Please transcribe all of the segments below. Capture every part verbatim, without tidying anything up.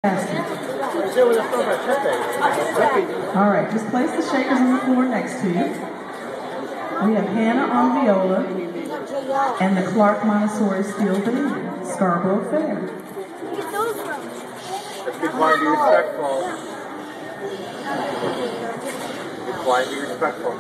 All right, just place the shakers on the floor next to you. We have Hannah on viola and the Clark Montessori steel baby, Scarborough Fair. Let's be quiet and be respectful. Be quiet and be respectful.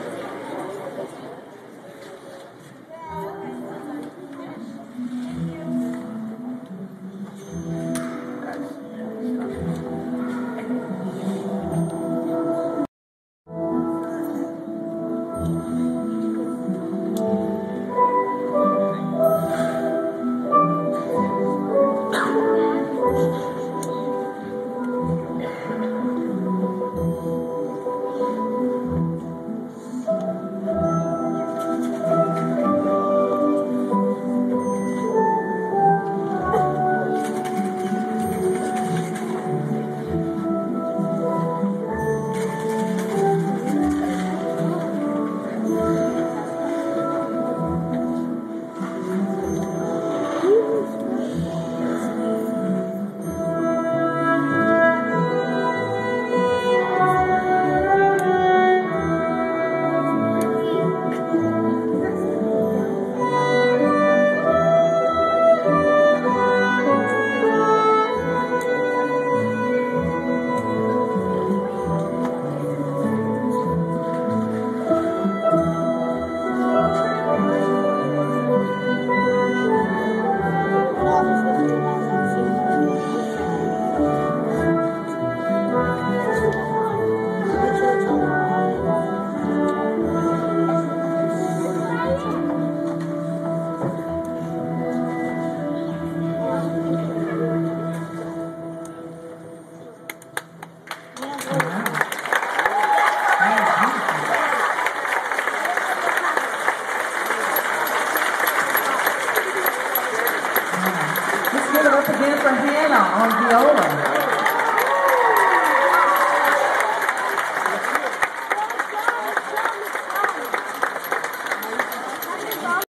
Let's give it up again for Hannah on viola.